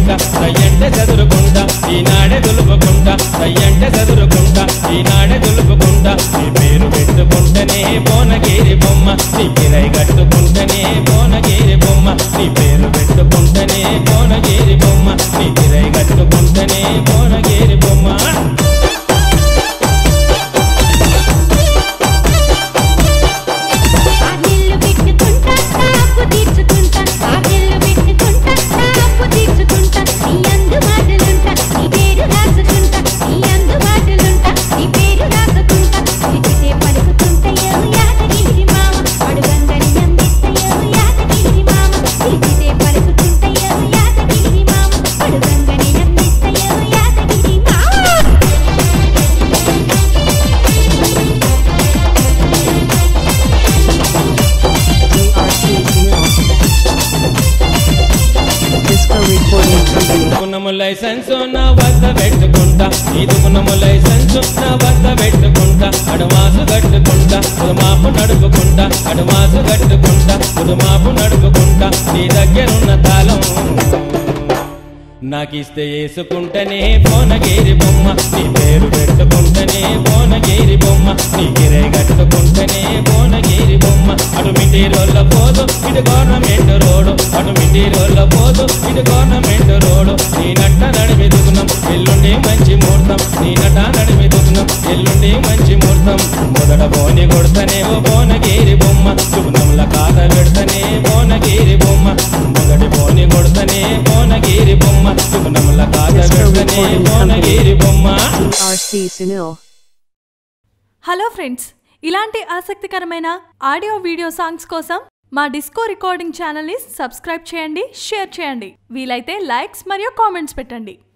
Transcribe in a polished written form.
చదురుకుంటా సయ్యంటే చదురుకుంటా ఈనాడే దులుపుకుంటా సయ్యంటే చదురుకుంటా ఈనాడే దులుపుకుంటా నీ పేరు పెట్టుకుంటేనే భువనగిరి బొమ్మ నీ కిరై కట్టుకుంటేనే భువనగిరి బొమ్మ నీ పేరు పెట్టుకుంటేనే భువనగిరి బొమ్మ నీ కిరై కట్టుకుంటేనే భువనగిరి బొమ్మ లైసెన్స్ నా వద్ద పెట్టుకుంటా ఇదుకునము లైసెన్స్ నా వద్ద పెట్టుకుంటా అడవాసు కట్టుకుంటా పుదుమాపు నడుపుకుంటా అడవాసు కట్టుకుంటా పుదుమాపు నడుపుకుంటా నీ దగ్గరున్న తాళం నాకిస్తే వేసుకుంటేనే భువనగిరి బొమ్మ నీ పేరు పెట్టుకుంటేనే భువనగిరి బొమ్మ నీ కిరై కట్టుకుంటేనే భువనగిరి బొమ్మ అటు మిటి రోళ్ళ పోదు ఇటు గవర్నమెంట్ రోడ్డు అటు మిటి రోళ్ళ పోదు ఇటు గవర్నమెంట్ రోడ్డు నీ నట్ట నడిమి దుగుణం ఎల్లుండి మంచి ముహూర్తం నీ నట నడిమి దుగుణం ఎల్లుండి మంచి ముహూర్తం మొదట బోని కొడతనే ఓ భువనగిరి బొమ్మ శుభ్రంల కాత పెడతనే భువనగిరి బొమ్మ మొదటి బోని కొడతనే భువనగిరి బొమ్మ శుభ్రంల కాత పెడతనే భువనగిరి బొమ్మ. హలో ఫ్రెండ్స్, ఇలాంటి ఆసక్తికరమైన ఆడియో వీడియో సాంగ్స్ కోసం మా డిస్కో రికార్డింగ్ ఛానల్ని సబ్స్క్రైబ్ చేయండి, షేర్ చేయండి, వీలైతే లైక్స్ మరియు కామెంట్స్ పెట్టండి.